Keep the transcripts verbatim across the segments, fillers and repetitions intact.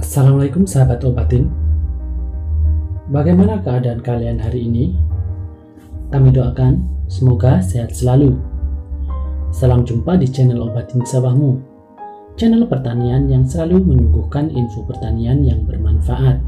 Assalamualaikum sahabat Obatin. Bagaimana keadaan kalian hari ini? Kami doakan semoga sehat selalu. Salam jumpa di channel Obatin Sawahmu, channel pertanian yang selalu menyuguhkan info pertanian yang bermanfaat.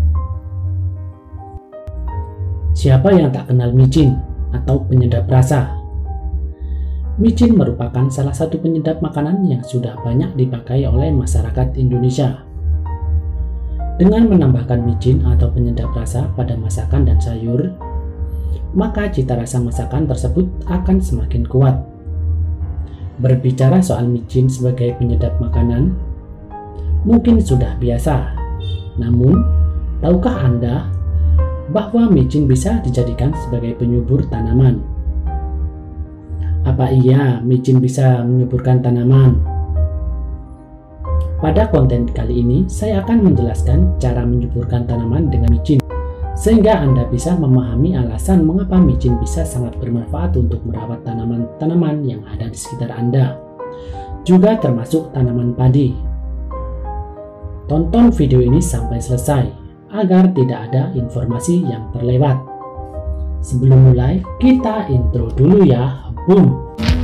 Siapa yang tak kenal micin atau penyedap rasa? Micin merupakan salah satu penyedap makanan yang sudah banyak dipakai oleh masyarakat Indonesia. Dengan menambahkan micin atau penyedap rasa pada masakan dan sayur, maka cita rasa masakan tersebut akan semakin kuat. Berbicara soal micin sebagai penyedap makanan, mungkin sudah biasa. Namun, tahukah Anda bahwa micin bisa dijadikan sebagai penyubur tanaman? Apa iya micin bisa menyuburkan tanaman? Pada konten kali ini, saya akan menjelaskan cara menyuburkan tanaman dengan micin, sehingga Anda bisa memahami alasan mengapa micin bisa sangat bermanfaat untuk merawat tanaman-tanaman yang ada di sekitar Anda, juga termasuk tanaman padi. Tonton video ini sampai selesai, agar tidak ada informasi yang terlewat. Sebelum mulai, kita intro dulu ya, boom!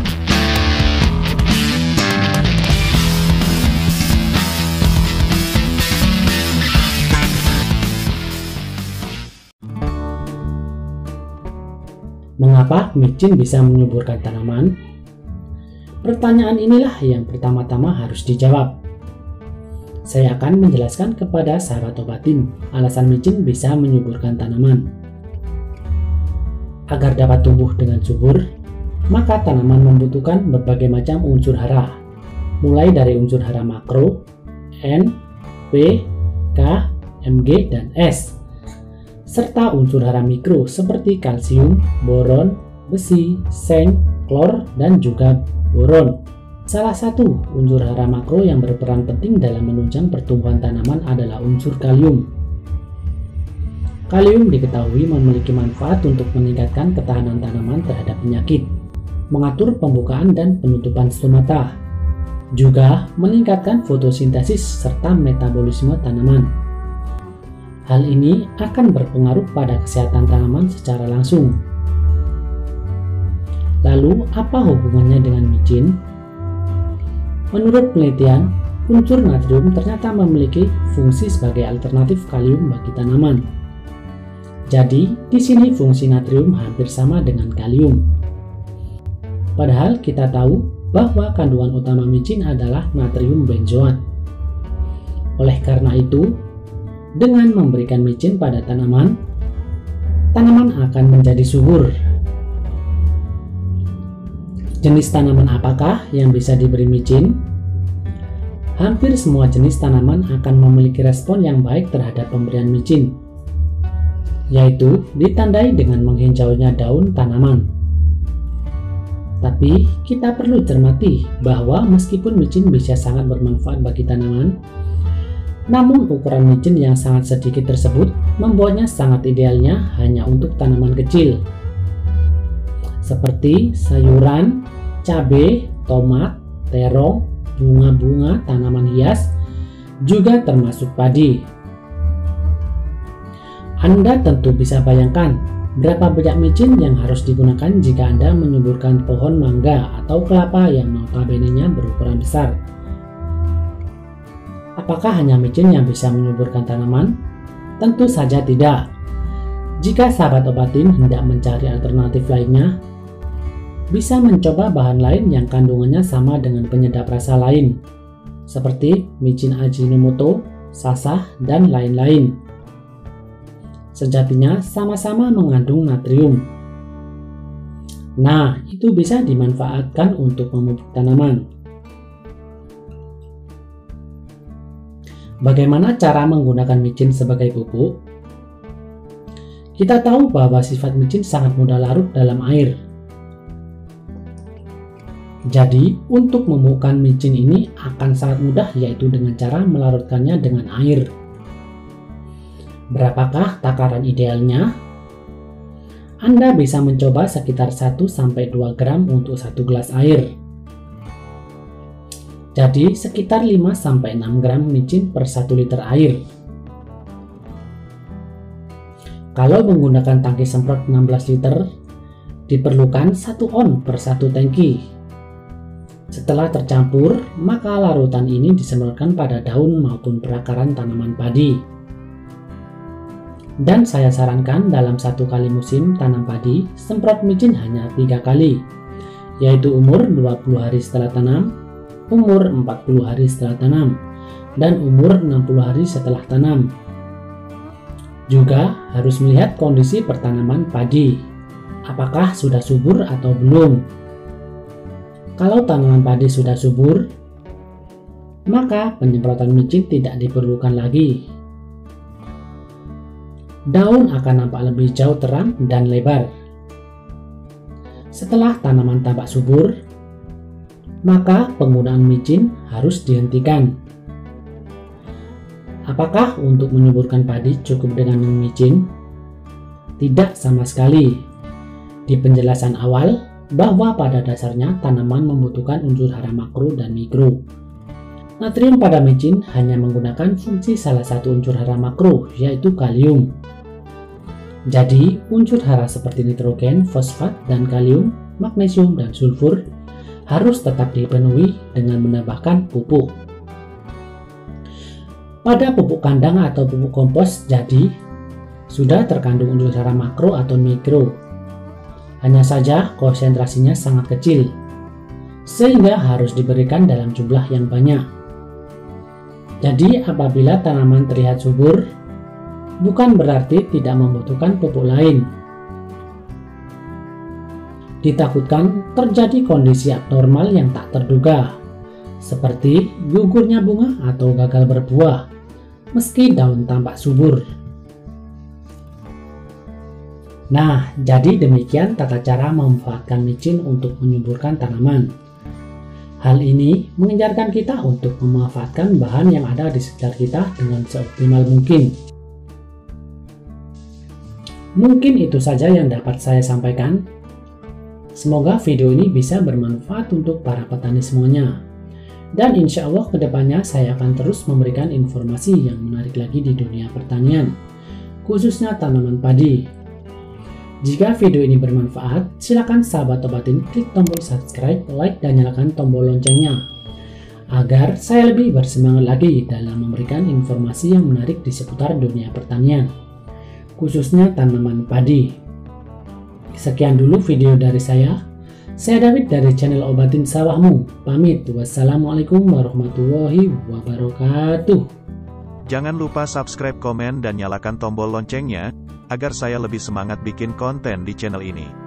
Mengapa micin bisa menyuburkan tanaman? Pertanyaan inilah yang pertama-tama harus dijawab. Saya akan menjelaskan kepada sahabat Obatin alasan micin bisa menyuburkan tanaman. Agar dapat tumbuh dengan subur, maka tanaman membutuhkan berbagai macam unsur hara, mulai dari unsur hara makro, N, P, K, Mg, dan S, serta unsur hara mikro seperti kalsium, boron, besi, seng, klor, dan juga boron. Salah satu unsur hara makro yang berperan penting dalam menunjang pertumbuhan tanaman adalah unsur kalium. Kalium diketahui memiliki manfaat untuk meningkatkan ketahanan tanaman terhadap penyakit, mengatur pembukaan dan penutupan stomata, juga meningkatkan fotosintesis serta metabolisme tanaman. Hal ini akan berpengaruh pada kesehatan tanaman secara langsung. Lalu, apa hubungannya dengan micin? Menurut penelitian, unsur natrium ternyata memiliki fungsi sebagai alternatif kalium bagi tanaman. Jadi, di sini fungsi natrium hampir sama dengan kalium. Padahal kita tahu bahwa kandungan utama micin adalah natrium benzoat. Oleh karena itu, dengan memberikan micin pada tanaman, tanaman akan menjadi subur. Jenis tanaman apakah yang bisa diberi micin? Hampir semua jenis tanaman akan memiliki respon yang baik terhadap pemberian micin, yaitu ditandai dengan menghijaunya daun tanaman. Tapi kita perlu cermati bahwa meskipun micin bisa sangat bermanfaat bagi tanaman, namun ukuran micin yang sangat sedikit tersebut membuatnya sangat idealnya hanya untuk tanaman kecil seperti sayuran, cabai, tomat, terong, bunga-bunga, tanaman hias, juga termasuk padi. Anda tentu bisa bayangkan berapa banyak micin yang harus digunakan jika Anda menyuburkan pohon mangga atau kelapa yang notabene-nya berukuran besar. Apakah hanya micin yang bisa menyuburkan tanaman? Tentu saja tidak. Jika sahabat Obatin hendak mencari alternatif lainnya, bisa mencoba bahan lain yang kandungannya sama dengan penyedap rasa lain, seperti micin Ajinomoto, sasah, dan lain-lain. Sejatinya sama-sama mengandung natrium. Nah, itu bisa dimanfaatkan untuk memupuk tanaman. Bagaimana cara menggunakan micin sebagai pupuk? Kita tahu bahwa sifat micin sangat mudah larut dalam air. Jadi, untuk memupukkan micin ini akan sangat mudah, yaitu dengan cara melarutkannya dengan air. Berapakah takaran idealnya? Anda bisa mencoba sekitar satu sampai dua gram untuk satu gelas air. Jadi sekitar lima sampai enam gram micin per satu liter air. Kalau menggunakan tangki semprot enam belas liter, diperlukan satu on per satu tangki. Setelah tercampur, maka larutan ini disemprotkan pada daun maupun perakaran tanaman padi. Dan saya sarankan dalam satu kali musim tanam padi, semprot micin hanya tiga kali, yaitu umur dua puluh hari setelah tanam, umur empat puluh hari setelah tanam, dan umur enam puluh hari setelah tanam. Juga harus melihat kondisi pertanaman padi, apakah sudah subur atau belum. Kalau tanaman padi sudah subur, maka penyemprotan micin tidak diperlukan lagi. Daun akan nampak lebih jauh terang dan lebar. Setelah tanaman tampak subur, maka penggunaan micin harus dihentikan. Apakah untuk menyuburkan padi cukup dengan micin? Tidak sama sekali. Di penjelasan awal, bahwa pada dasarnya tanaman membutuhkan unsur hara makro dan mikro. Natrium pada micin hanya menggunakan fungsi salah satu unsur hara makro, yaitu kalium. Jadi, unsur hara seperti nitrogen, fosfat, dan kalium, magnesium, dan sulfur harus tetap dipenuhi dengan menambahkan pupuk. Pada pupuk kandang atau pupuk kompos, jadi sudah terkandung unsur hara makro atau mikro. Hanya saja konsentrasinya sangat kecil, sehingga harus diberikan dalam jumlah yang banyak. Jadi apabila tanaman terlihat subur, bukan berarti tidak membutuhkan pupuk lain. Ditakutkan terjadi kondisi abnormal yang tak terduga, seperti gugurnya bunga atau gagal berbuah, meski daun tampak subur. Nah, jadi demikian tata cara memanfaatkan micin untuk menyuburkan tanaman. Hal ini mengajarkan kita untuk memanfaatkan bahan yang ada di sekitar kita dengan seoptimal mungkin. Mungkin itu saja yang dapat saya sampaikan. Semoga video ini bisa bermanfaat untuk para petani semuanya. Dan insya Allah kedepannya saya akan terus memberikan informasi yang menarik lagi di dunia pertanian, khususnya tanaman padi. Jika video ini bermanfaat, silakan sahabat obatin klik tombol subscribe, like, dan nyalakan tombol loncengnya agar saya lebih bersemangat lagi dalam memberikan informasi yang menarik di seputar dunia pertanian, khususnya tanaman padi. Sekian dulu video dari saya. Saya David dari channel Obatin Sawahmu. Pamit. Wassalamualaikum warahmatullahi wabarakatuh. Jangan lupa subscribe, komen, dan nyalakan tombol loncengnya agar saya lebih semangat bikin konten di channel ini.